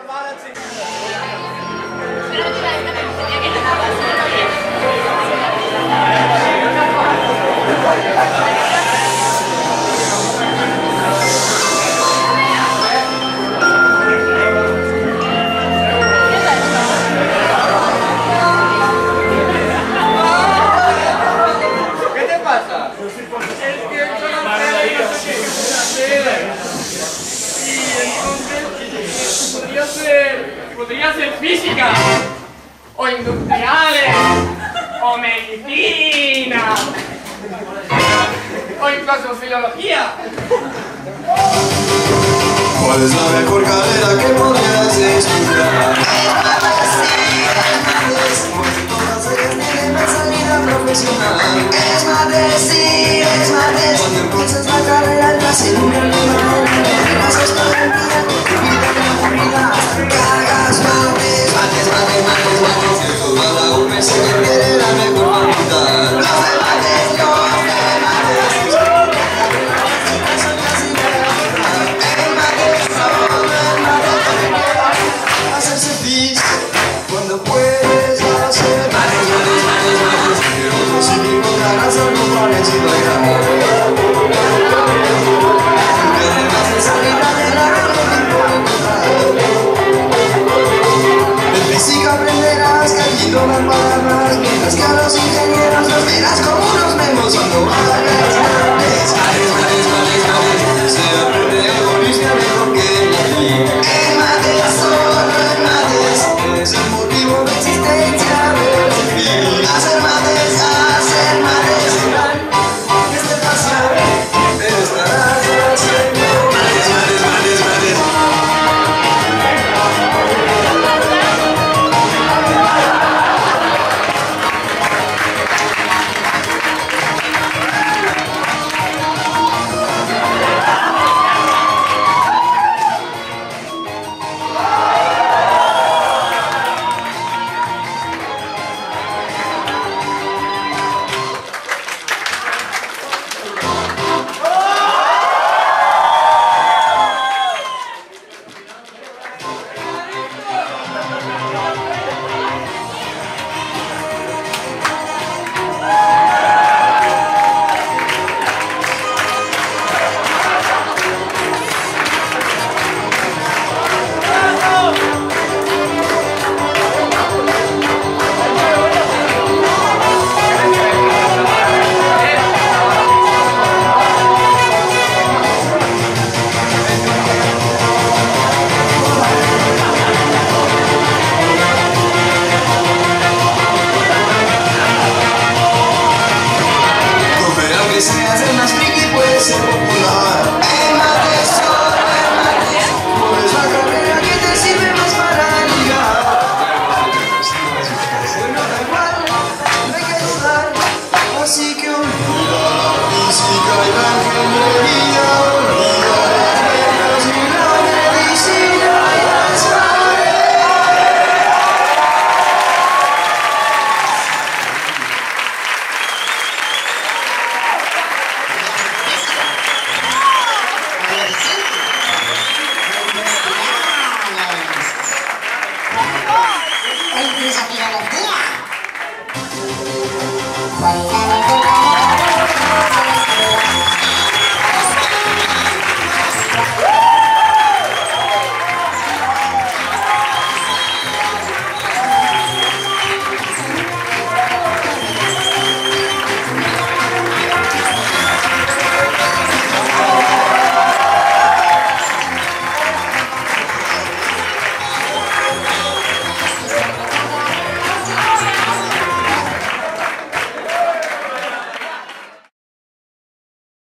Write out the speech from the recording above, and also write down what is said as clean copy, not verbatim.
Podría ser física, o industriales, o medicina, o incluso filología. ¿Cuál es la mejor carrera que podrías estudiar? Todas ellas tienen una salida profesional. Es mates, sí, es mates. Cuando empiezas la carrera entras en un gran haces toda el día, tu vida es aburrida. Cargas mates, mates, mates, mates, mates. De toda la UP se quiere la mejor facultad. Los de mates, los de mates. Son casi el mates, solo el mates. Hacerse fis cuando puedes hacer mates, mates, mates, mates. Pero si me encontrarás algo parecido a aprenderás que allí toman palabras, mientras que a los ingenieros los verás como unos memos cuando hagas mates, mates, mates, mates, mates. Se aprende algo viste mejor que nadie. El mates, solo el mates, es el motivo de existencia del fin. Hacer mates, que esté fácil, pero estarás haciendo mates, mates, mates, mates. Que seas el más friki puede ser popular. El mates, solo el mates. ¿Cuál es la carrera que te sirve más para ligar? Bueno, da igual, no hay que dudar. Así que olvida la física y la ingeniería.